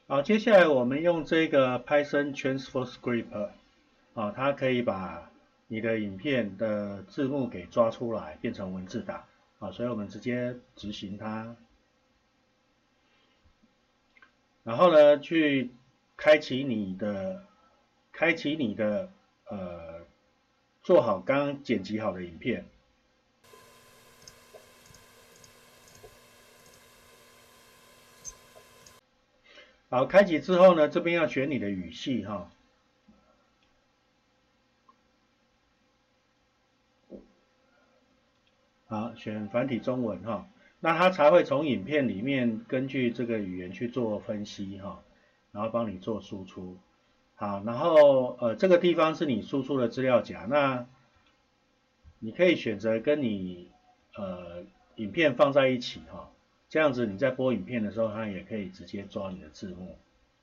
好，接下来我们用这个 Python Transfer Script 啊，它可以把你的影片的字幕给抓出来，变成文字档啊，所以我们直接执行它，然后呢，去开启你的，开启你的做好刚刚剪辑好的影片。好，开启之后呢，这边要选你的语系哈。好，选繁体中文哈，那它才会从影片里面根据这个语言去做分析哈，然后帮你做输出。好，然后这个地方是你输出的资料夹，那你可以选择跟你影片放在一起哈，这样子你在播影片的时候，它也可以直接抓你的字幕。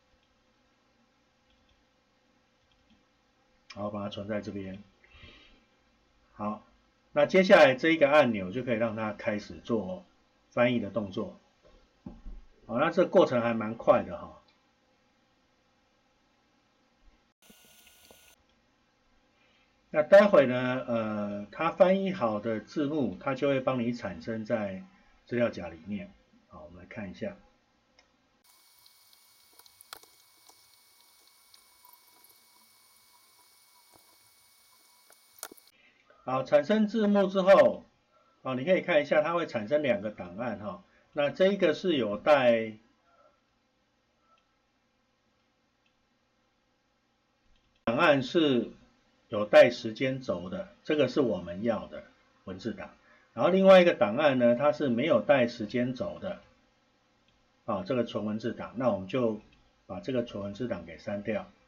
好，把它存在这边。好，那接下来这一个按钮就可以让它开始做翻译的动作。好，那这个过程还蛮快的哈。那待会呢，它翻译好的字幕，它就会帮你产生在资料夹里面。好，我们来看一下。好，产生字幕之后，好，你可以看一下，它会产生两个档案哈。那这一个是有带档案是有带时间轴的，这个是我们要的文字档。然后另外一个档案呢，它是没有带时间轴的，啊，这个纯文字档，那我们就把这个纯文字档给删掉。